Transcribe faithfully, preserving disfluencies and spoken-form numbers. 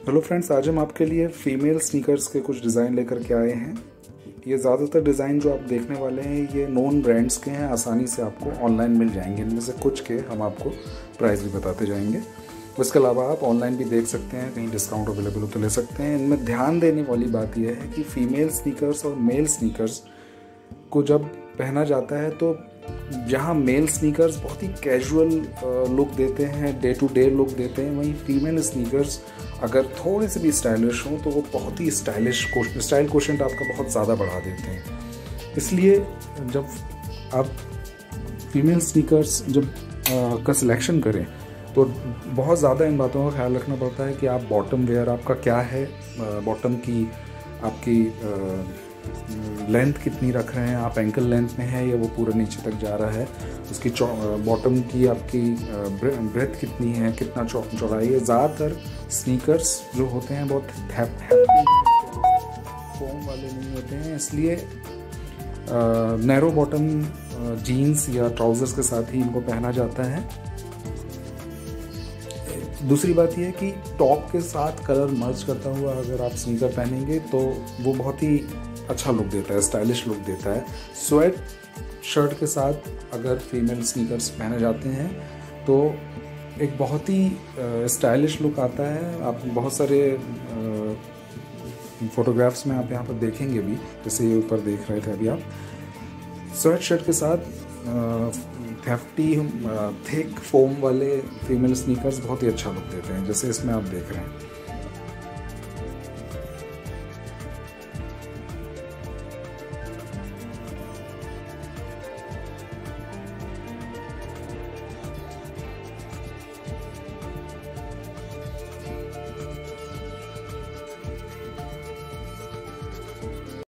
Hello friends, आज हम आपके लिए फीमेल स्नीकर्स के कुछ डिज़ाइन लेकर के आए हैं। ये ज़्यादातर डिज़ाइन जो आप देखने वाले हैं ये नॉन ब्रांड्स के हैं, आसानी से आपको ऑनलाइन मिल जाएंगे। इनमें से कुछ के हम आपको प्राइस भी बताते जाएंगे। उसके अलावा आप ऑनलाइन भी देख सकते हैं, कहीं डिस्काउंट अवेलेबल हो तो ले सकते हैं। इनमें ध्यान देने वाली बात यह है कि फ़ीमेल स्नीकर्स और मेल स्नीकर्स को जब पहना जाता है तो जहाँ मेल स्नीकर्स बहुत ही कैजुअल लुक देते हैं, डे टू डे लुक देते हैं, वहीं फीमेल स्नीकर्स अगर थोड़े से भी स्टाइलिश हों तो वो बहुत ही स्टाइलिश स्टाइल कोशेंट आपका बहुत ज़्यादा बढ़ा देते हैं। इसलिए जब आप फीमेल स्नीकर्स जब आ, का सिलेक्शन करें तो बहुत ज़्यादा इन बातों का ख्याल रखना पड़ता है कि आप बॉटम वेयर आपका क्या है, बॉटम की आपकी लेंथ कितनी रख रहे हैं, आप एंकल लेंथ में है या वो पूरे नीचे तक जा रहा है, उसकी बॉटम की आपकी ब्रेथ कितनी है, कितना चौड़ाई है। ज़्यादातर स्नीकर्स जो होते हैं बहुत हैप्पी फोम वाले नहीं होते हैं, इसलिए नैरो बॉटम जीन्स या ट्राउज़र्स के साथ ही इनको पहना जाता है। दूसरी बात यह है कि टॉप के साथ कलर मर्ज करता हुआ अगर आप स्नीकर पहनेंगे तो वो बहुत ही अच्छा लुक देता है, स्टाइलिश लुक देता है। स्वेट शर्ट के साथ अगर फीमेल स्नीकर्स पहने जाते हैं तो एक बहुत ही स्टाइलिश लुक आता है। आप बहुत सारे फोटोग्राफ्स में आप यहाँ पर देखेंगे भी, जैसे ये ऊपर देख रहे थे अभी आप। स्वेट शर्ट के साथ हैफ्टी थिक फोम वाले फीमेल स्नीकर्स बहुत ही अच्छा लुक देते हैं, जैसे इसमें आप देख रहे हैं।